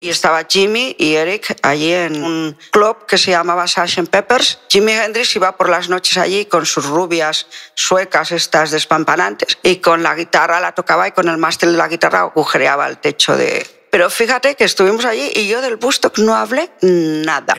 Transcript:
Y estaba Jimi y Eric allí en un club que se llamaba Sgt. Pepper's. Jimi Hendrix iba por las noches allí con sus rubias suecas estas despampanantes y con la guitarra la tocaba y con el mástil de la guitarra agujereaba el techo de... Pero fíjate que estuvimos allí y yo del Woodstock no hablé nada.